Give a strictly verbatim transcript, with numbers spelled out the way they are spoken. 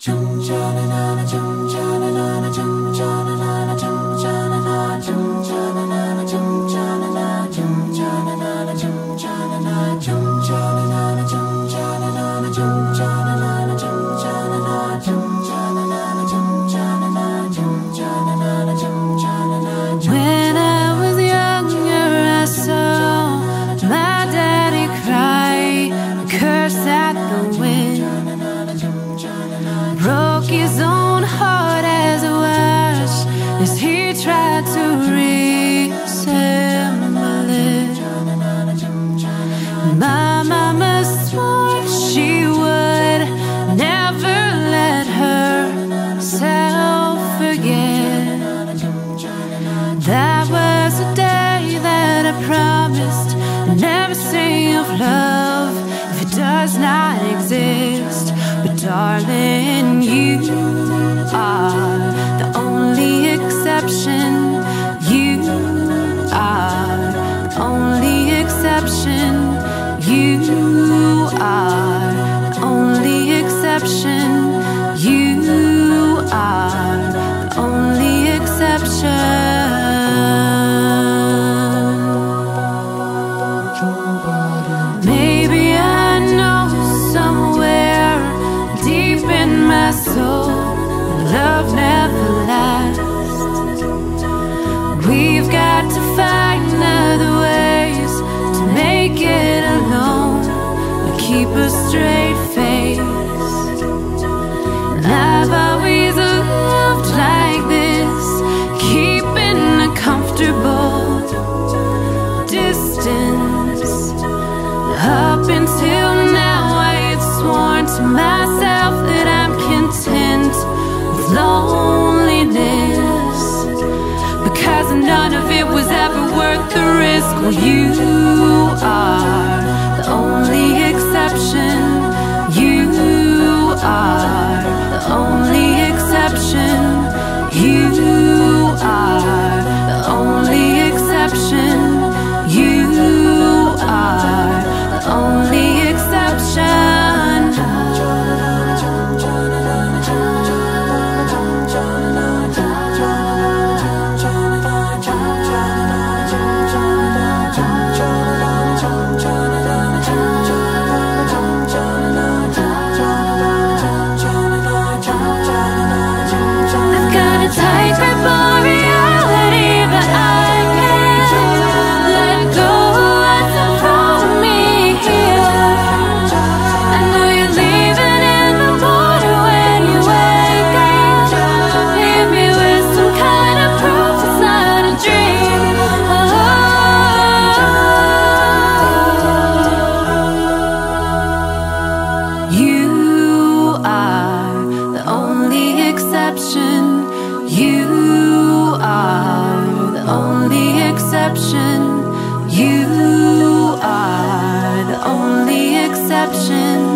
When I was younger, I saw my daddy cry, curse at the wind, broke his own heart as it was, as he tried to reassemble it. My mama swore she would never let herself forget. That was the day that I promised I'd never say of love if it does not exist. But darling, you are the only exception. You are the only exception. You are the only exception. You are the only exception. Maybe I know somewhere deep in my soul love never lasts. We've got to find other ways to make it alone, but keep a straight face. And I've always loved like this, keeping a comfortable distance. Up until now I had sworn to myself that I'm content with loneliness, because none of it was ever worth the risk. Well, you are the only exception. You are the only exception. You are the only exception. You are the only exception. I've got a tight grip on reality, but I can't let go what's in front of me here. I know you're leaving in the morning when you wake up. Leave me with some kind of proof it's not a dream. Oh. You are the only exception. You are the only exception. You are the only exception.